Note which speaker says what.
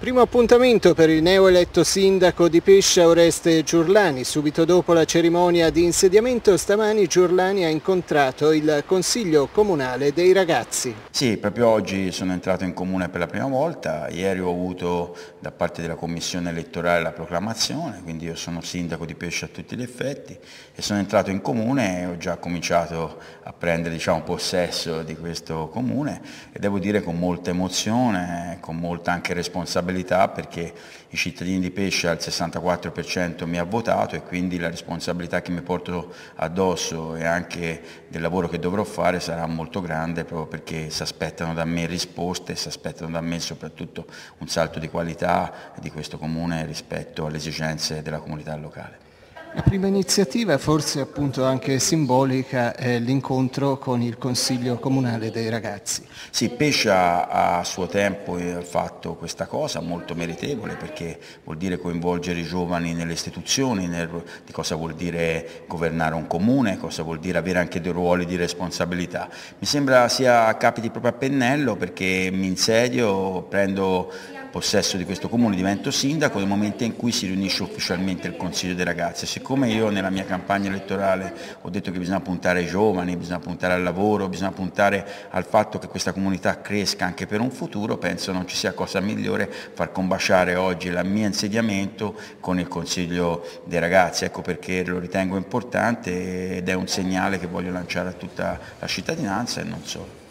Speaker 1: Primo appuntamento per il neoeletto sindaco di Pescia Oreste Giurlani. Subito dopo la cerimonia di insediamento stamani Giurlani ha incontrato il Consiglio Comunale dei Ragazzi.
Speaker 2: Sì, proprio oggi sono entrato in comune per la prima volta, ieri ho avuto da parte della commissione elettorale la proclamazione, quindi io sono sindaco di Pescia a tutti gli effetti e sono entrato in comune e ho già cominciato a prendere possesso di questo comune e devo dire con molta emozione, con molta anche responsabilità perché i cittadini di Pescia il 64% mi ha votato e quindi la responsabilità che mi porto addosso e anche del lavoro che dovrò fare sarà molto grande proprio perché si aspettano da me risposte, si aspettano da me soprattutto un salto di qualità di questo comune rispetto alle esigenze della comunità locale.
Speaker 1: La prima iniziativa, forse appunto anche simbolica, è l'incontro con il Consiglio Comunale dei Ragazzi.
Speaker 2: Sì, Pescia ha a suo tempo fatto questa cosa molto meritevole perché vuol dire coinvolgere i giovani nelle istituzioni, di cosa vuol dire governare un comune, cosa vuol dire avere anche dei ruoli di responsabilità. Mi sembra capiti proprio a pennello perché mi insedio, prendo possesso di questo comune, divento sindaco nel momento in cui si riunisce ufficialmente il Consiglio dei Ragazzi. Siccome io nella mia campagna elettorale ho detto che bisogna puntare ai giovani, bisogna puntare al lavoro, bisogna puntare al fatto che questa comunità cresca anche per un futuro, penso non ci sia cosa migliore far combaciare oggi il mio insediamento con il Consiglio dei Ragazzi. Ecco perché lo ritengo importante ed è un segnale che voglio lanciare a tutta la cittadinanza e non solo.